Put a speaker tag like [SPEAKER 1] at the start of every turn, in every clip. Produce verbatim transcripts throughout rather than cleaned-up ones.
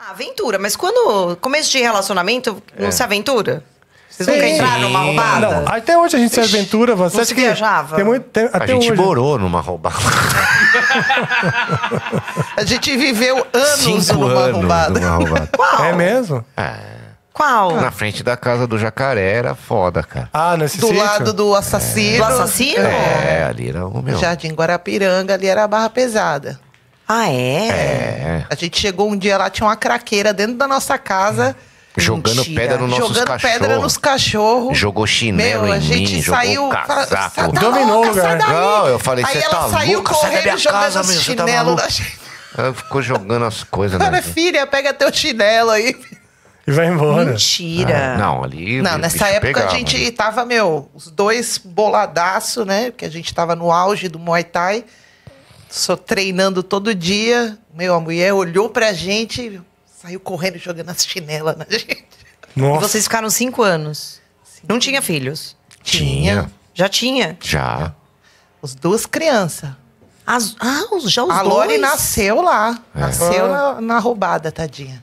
[SPEAKER 1] Ah, aventura. Mas quando começo de relacionamento, não
[SPEAKER 2] É.
[SPEAKER 1] se aventura? Vocês
[SPEAKER 3] Sim.
[SPEAKER 1] nunca entraram numa roubada?
[SPEAKER 3] Não, até hoje a gente se aventura. Você
[SPEAKER 1] Não
[SPEAKER 3] acha
[SPEAKER 1] se
[SPEAKER 3] que
[SPEAKER 1] viajava?
[SPEAKER 3] Tem muito, tem,
[SPEAKER 2] A
[SPEAKER 3] até
[SPEAKER 2] gente
[SPEAKER 3] hoje.
[SPEAKER 2] morou numa roubada.
[SPEAKER 4] A gente viveu anos
[SPEAKER 2] Cinco
[SPEAKER 4] numa
[SPEAKER 2] anos
[SPEAKER 4] roubada.
[SPEAKER 2] numa roubada.
[SPEAKER 3] É mesmo?
[SPEAKER 1] Qual?
[SPEAKER 2] Na frente da casa do jacaré era foda, cara.
[SPEAKER 3] Ah, nesse
[SPEAKER 4] Do
[SPEAKER 3] sítio?
[SPEAKER 4] lado do assassino.
[SPEAKER 1] Do assassino?
[SPEAKER 2] É, ali era o meu.
[SPEAKER 4] Jardim Guarapiranga, ali era a Barra Pesada.
[SPEAKER 1] Ah, é?
[SPEAKER 2] É.
[SPEAKER 4] A gente chegou um dia lá, tinha uma craqueira dentro da nossa casa.
[SPEAKER 2] Jogando
[SPEAKER 1] Mentira.
[SPEAKER 2] pedra nos nossos
[SPEAKER 4] Jogando
[SPEAKER 2] cachorros.
[SPEAKER 4] pedra nos cachorros.
[SPEAKER 2] Jogou chinelo
[SPEAKER 4] Meu, a
[SPEAKER 2] em
[SPEAKER 4] gente
[SPEAKER 2] mim,
[SPEAKER 4] saiu.
[SPEAKER 2] jogou
[SPEAKER 4] fala-
[SPEAKER 2] casaco.
[SPEAKER 4] "Sai da
[SPEAKER 3] Dominou
[SPEAKER 4] louca,
[SPEAKER 3] o lugar."
[SPEAKER 4] sai daí."
[SPEAKER 2] Não, eu falei,
[SPEAKER 4] Aí
[SPEAKER 2] "Cê
[SPEAKER 4] ela
[SPEAKER 2] tá
[SPEAKER 4] saiu
[SPEAKER 2] louca? Sai da
[SPEAKER 4] correndo,
[SPEAKER 2] minha
[SPEAKER 4] jogando
[SPEAKER 2] casa,
[SPEAKER 4] os
[SPEAKER 2] meu, cê tá
[SPEAKER 4] chinelos
[SPEAKER 2] maluco."
[SPEAKER 4] da gente.
[SPEAKER 2] Ela ficou jogando as coisas,
[SPEAKER 4] Cara,
[SPEAKER 2] né?
[SPEAKER 4] filha, pega teu chinelo aí.
[SPEAKER 3] E vai embora.
[SPEAKER 1] Mentira.
[SPEAKER 2] Ah, não, ali.
[SPEAKER 4] Não,
[SPEAKER 2] o
[SPEAKER 4] nessa
[SPEAKER 2] bicho
[SPEAKER 4] época
[SPEAKER 2] pegava,
[SPEAKER 4] a gente
[SPEAKER 2] né?
[SPEAKER 4] tava, meu, os dois boladaço, né? Porque a gente tava no auge do Muay Thai. Só treinando todo dia. Meu, a mulher olhou pra gente, saiu correndo jogando as chinelas na gente.
[SPEAKER 1] E
[SPEAKER 3] Nossa.
[SPEAKER 1] vocês ficaram cinco anos. Não tinha filhos?
[SPEAKER 2] Tinha.
[SPEAKER 1] Já tinha?
[SPEAKER 2] Já.
[SPEAKER 4] Os duas crianças.
[SPEAKER 1] As, ah, os, já os
[SPEAKER 4] A
[SPEAKER 1] dois?
[SPEAKER 4] Lori nasceu lá. Nasceu
[SPEAKER 3] Ah.
[SPEAKER 4] na, na roubada, tadinha.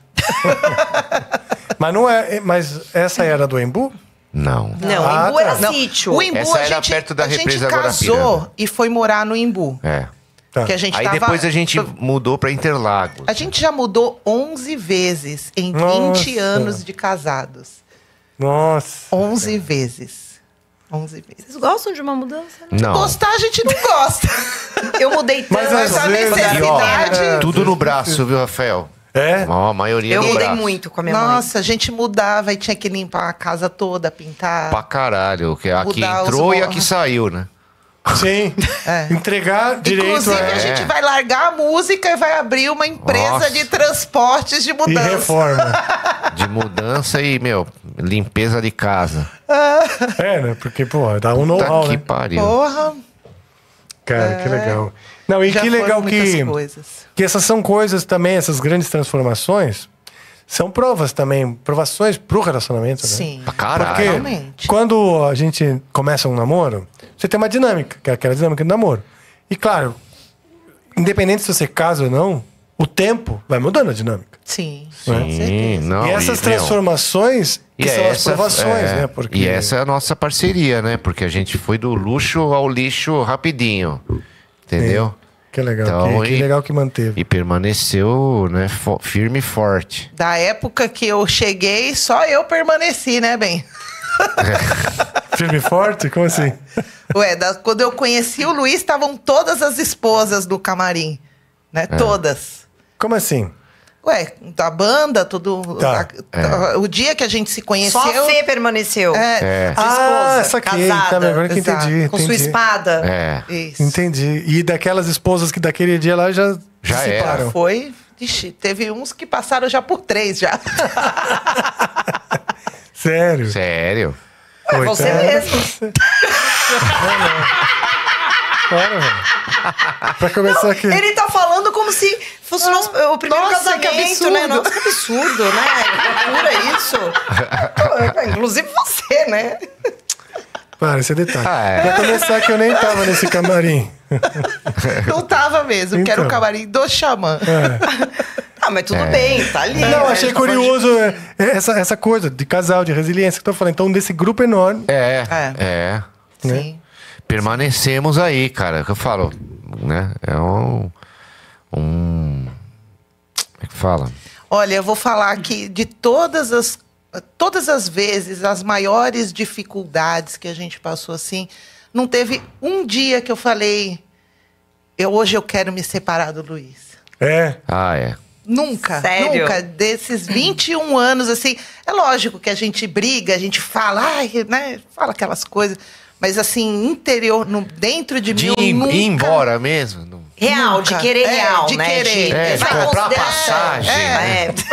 [SPEAKER 3] Mas não é. Mas essa era do Embu?
[SPEAKER 2] Não.
[SPEAKER 1] Não,
[SPEAKER 3] Ah,
[SPEAKER 1] Embu era
[SPEAKER 3] tá.
[SPEAKER 1] sítio.
[SPEAKER 4] O Embu,
[SPEAKER 2] Essa
[SPEAKER 4] a
[SPEAKER 2] era
[SPEAKER 4] gente,
[SPEAKER 2] perto da
[SPEAKER 4] a gente
[SPEAKER 2] represa
[SPEAKER 4] casou
[SPEAKER 2] Guarapiranga.
[SPEAKER 4] e foi morar no Embu.
[SPEAKER 2] É.
[SPEAKER 3] Tá.
[SPEAKER 4] Que a gente
[SPEAKER 2] Aí
[SPEAKER 4] tava-
[SPEAKER 2] depois a gente mudou pra Interlagos.
[SPEAKER 4] A gente já mudou onze vezes em vinte
[SPEAKER 3] Nossa.
[SPEAKER 4] anos de casados.
[SPEAKER 3] Nossa.
[SPEAKER 4] onze vezes. onze vezes.
[SPEAKER 1] Vocês gostam de uma mudança? Né?
[SPEAKER 2] Não.
[SPEAKER 4] Gostar a gente não gosta.
[SPEAKER 1] Eu mudei tanto.
[SPEAKER 3] Mas às
[SPEAKER 4] a
[SPEAKER 3] vezes-
[SPEAKER 2] E, ó,
[SPEAKER 4] necessidade...
[SPEAKER 2] tudo no braço, viu, Rafael?
[SPEAKER 3] É?
[SPEAKER 2] Ó, a maioria
[SPEAKER 1] Eu
[SPEAKER 2] no
[SPEAKER 1] mudei
[SPEAKER 2] braço.
[SPEAKER 1] muito com a minha mãe.
[SPEAKER 4] Nossa, a gente mudava e tinha que limpar a casa toda, pintar.
[SPEAKER 2] Pra caralho. Que aqui
[SPEAKER 4] Mudar os
[SPEAKER 2] entrou e
[SPEAKER 4] mo-
[SPEAKER 2] aqui saiu, né?
[SPEAKER 3] Sim.
[SPEAKER 4] É.
[SPEAKER 3] Entregar direito
[SPEAKER 4] Inclusive,
[SPEAKER 3] é.
[SPEAKER 4] a gente vai largar a música e vai abrir uma empresa
[SPEAKER 2] Nossa.
[SPEAKER 4] de transportes de
[SPEAKER 3] E
[SPEAKER 4] mudança.
[SPEAKER 3] reforma.
[SPEAKER 2] De mudança e, meu, limpeza de casa.
[SPEAKER 3] É, né? Porque, pô, dá um
[SPEAKER 2] Tá
[SPEAKER 3] know-how,
[SPEAKER 2] que
[SPEAKER 3] né?
[SPEAKER 2] pariu.
[SPEAKER 4] Porra,
[SPEAKER 3] Cara, que legal. Não, e
[SPEAKER 4] já
[SPEAKER 3] que
[SPEAKER 4] foram
[SPEAKER 3] legal
[SPEAKER 4] muitas
[SPEAKER 3] que,
[SPEAKER 4] coisas.
[SPEAKER 3] que essas são coisas também, essas grandes transformações, são provas também, provações pro relacionamento, né?
[SPEAKER 4] Sim,
[SPEAKER 2] Pra caralho.
[SPEAKER 3] Porque
[SPEAKER 4] realmente.
[SPEAKER 3] quando a gente começa um namoro, você tem uma dinâmica, que é aquela dinâmica de namoro. E claro, independente se você casa ou não, o tempo vai mudando a dinâmica.
[SPEAKER 4] Sim, com
[SPEAKER 2] Sim,
[SPEAKER 4] certeza.
[SPEAKER 2] não.
[SPEAKER 3] e essas
[SPEAKER 2] meu,
[SPEAKER 3] transformações que
[SPEAKER 2] E
[SPEAKER 3] são as
[SPEAKER 2] essa-
[SPEAKER 3] provações,
[SPEAKER 2] é,
[SPEAKER 3] né? Porque
[SPEAKER 2] E essa é a nossa parceria, né? Porque a gente foi do luxo ao lixo rapidinho. Entendeu?
[SPEAKER 3] que legal,
[SPEAKER 2] Então,
[SPEAKER 3] que, que
[SPEAKER 2] e-
[SPEAKER 3] legal que manteve.
[SPEAKER 2] E permaneceu, né, fo- firme e forte.
[SPEAKER 4] Da época que eu cheguei, só eu permaneci, né, bem?
[SPEAKER 3] Firme e forte? Como assim?
[SPEAKER 4] Ué, da- quando eu conheci o Luiz, estavam todas as esposas do camarim, né?
[SPEAKER 2] É.
[SPEAKER 4] Todas.
[SPEAKER 3] Como assim?
[SPEAKER 4] Ué, da banda, tudo.
[SPEAKER 3] Tá.
[SPEAKER 4] a- o dia que a gente se conheceu.
[SPEAKER 1] Só a Fê permaneceu.
[SPEAKER 4] É,
[SPEAKER 2] É.
[SPEAKER 1] Sua
[SPEAKER 3] Ah,
[SPEAKER 1] esposa,
[SPEAKER 3] saquei.
[SPEAKER 1] casada,
[SPEAKER 3] Tá bem, agora que
[SPEAKER 4] exato.
[SPEAKER 3] entendi.
[SPEAKER 1] Com sua
[SPEAKER 3] entendi.
[SPEAKER 1] espada.
[SPEAKER 2] É.
[SPEAKER 4] Isso.
[SPEAKER 3] Entendi. E daquelas esposas que daquele dia lá já,
[SPEAKER 2] Já
[SPEAKER 3] se
[SPEAKER 2] era.
[SPEAKER 3] separam.
[SPEAKER 4] Foi. Ixi, teve uns que passaram já por três já.
[SPEAKER 3] Sério?
[SPEAKER 2] Sério?
[SPEAKER 1] É você mesmo.
[SPEAKER 3] Para, velho. Pra começar aqui.
[SPEAKER 1] Ele tá falando como se fosse o, nosso- o primeiro
[SPEAKER 4] Nossa,
[SPEAKER 1] casamento,
[SPEAKER 4] que absurdo.
[SPEAKER 1] né? Nossa, que absurdo, né? Procura isso. Inclusive você, né?
[SPEAKER 3] Para, esse é detalhe.
[SPEAKER 2] Ah, é.
[SPEAKER 3] Pra começar que eu nem tava nesse camarim.
[SPEAKER 4] Não tava mesmo, que era o
[SPEAKER 3] Então.
[SPEAKER 4] camarim do Xamã.
[SPEAKER 1] Ah, mas tudo bem, tá ali.
[SPEAKER 3] Não,
[SPEAKER 1] né?
[SPEAKER 3] achei
[SPEAKER 1] Tá falando de-
[SPEAKER 3] curioso é, é, essa, essa coisa de casal, de resiliência que eu tô falando. Então, desse grupo enorme.
[SPEAKER 2] É,
[SPEAKER 4] É.
[SPEAKER 2] é.
[SPEAKER 4] Sim.
[SPEAKER 2] Permanecemos aí, cara. É o que eu falo, né? É um... um... Como é que fala?
[SPEAKER 4] Olha, eu vou falar que de todas as todas as vezes, as maiores dificuldades que a gente passou assim, não teve um dia que eu falei, eu, hoje eu quero me separar do Luiz.
[SPEAKER 3] É.
[SPEAKER 2] Ah, é.
[SPEAKER 4] Nunca,
[SPEAKER 1] Sério?
[SPEAKER 4] nunca. Desses vinte e um anos, assim, é lógico que a gente briga, a gente fala, ai, né, fala aquelas coisas, mas assim, interior, no, dentro de
[SPEAKER 2] De
[SPEAKER 4] mim, eu
[SPEAKER 2] ir,
[SPEAKER 4] nunca...
[SPEAKER 2] ir embora mesmo? Não.
[SPEAKER 1] Real,
[SPEAKER 4] Nunca.
[SPEAKER 1] de querer
[SPEAKER 4] É,
[SPEAKER 1] real,
[SPEAKER 4] de
[SPEAKER 1] né?
[SPEAKER 4] querer.
[SPEAKER 2] É, de
[SPEAKER 1] vai
[SPEAKER 2] comprar
[SPEAKER 1] considerar-
[SPEAKER 2] passagem,
[SPEAKER 1] É.
[SPEAKER 2] né?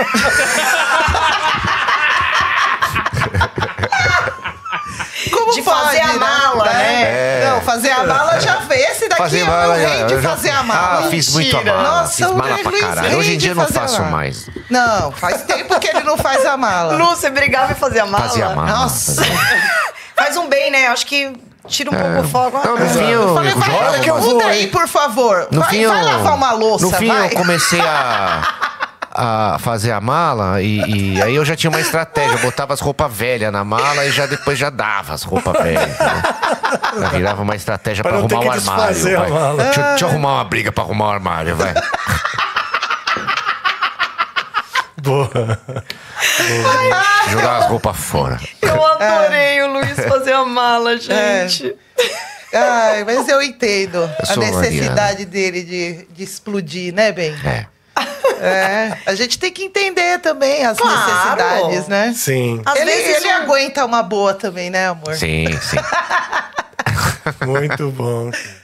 [SPEAKER 4] Como
[SPEAKER 1] De
[SPEAKER 4] pode,
[SPEAKER 1] fazer a
[SPEAKER 4] né?
[SPEAKER 1] mala, né?
[SPEAKER 2] É.
[SPEAKER 4] Não, fazer a mala já fez. Esse daqui
[SPEAKER 2] Fazer
[SPEAKER 4] é
[SPEAKER 2] mala,
[SPEAKER 4] o rei de
[SPEAKER 2] eu já-
[SPEAKER 4] fazer a mala.
[SPEAKER 2] Ah, fiz muito a
[SPEAKER 4] Mentira.
[SPEAKER 2] mala.
[SPEAKER 4] Nossa,
[SPEAKER 2] fiz
[SPEAKER 4] o
[SPEAKER 2] mala pra
[SPEAKER 4] Luiz
[SPEAKER 2] caralho.
[SPEAKER 4] rei
[SPEAKER 2] Hoje em
[SPEAKER 4] de
[SPEAKER 2] dia eu não
[SPEAKER 4] fazer a
[SPEAKER 2] faço
[SPEAKER 4] mala.
[SPEAKER 2] mais.
[SPEAKER 4] Não, faz tempo que ele não faz a mala.
[SPEAKER 1] Lu, você brigava e fazia mala?
[SPEAKER 2] Fazia mala.
[SPEAKER 4] Nossa.
[SPEAKER 1] Faz um bem, né? Acho que tira um pouco o fogo.
[SPEAKER 2] Não, no
[SPEAKER 1] Ah,
[SPEAKER 2] fim
[SPEAKER 4] Eu
[SPEAKER 2] eu,
[SPEAKER 4] falei,
[SPEAKER 2] eu
[SPEAKER 4] vai,
[SPEAKER 2] jogo,
[SPEAKER 4] que eu
[SPEAKER 2] mas-
[SPEAKER 4] vou aí, por favor.
[SPEAKER 2] No
[SPEAKER 4] vai
[SPEAKER 2] fim,
[SPEAKER 4] vai
[SPEAKER 2] eu,
[SPEAKER 4] lavar uma louça,
[SPEAKER 2] no fim
[SPEAKER 4] vai.
[SPEAKER 2] eu comecei a, a fazer a mala e, e aí eu já tinha uma estratégia. Eu botava as roupas velhas na mala e já depois já dava as roupas velhas. Né? Já virava uma estratégia pra,
[SPEAKER 3] Pra não ter
[SPEAKER 2] arrumar o
[SPEAKER 3] que
[SPEAKER 2] armário.
[SPEAKER 3] desfazer a
[SPEAKER 2] Vai.
[SPEAKER 3] mala.
[SPEAKER 2] Deixa, eu- deixa eu arrumar uma briga pra arrumar o armário, vai.
[SPEAKER 3] Boa.
[SPEAKER 2] Jogar as roupas fora.
[SPEAKER 1] Eu adorei o Luiz fazer a mala, gente.
[SPEAKER 4] Ai, mas eu entendo a
[SPEAKER 2] sou
[SPEAKER 4] necessidade dele de, de explodir, né, bem?
[SPEAKER 2] É.
[SPEAKER 4] É, a gente tem que entender também as
[SPEAKER 1] Claro.
[SPEAKER 4] necessidades, né?
[SPEAKER 3] Sim,
[SPEAKER 1] Às
[SPEAKER 4] ele
[SPEAKER 1] vezes
[SPEAKER 4] ele
[SPEAKER 1] um-
[SPEAKER 4] aguenta uma boa também, né, amor?
[SPEAKER 2] Sim, sim.
[SPEAKER 3] muito bom.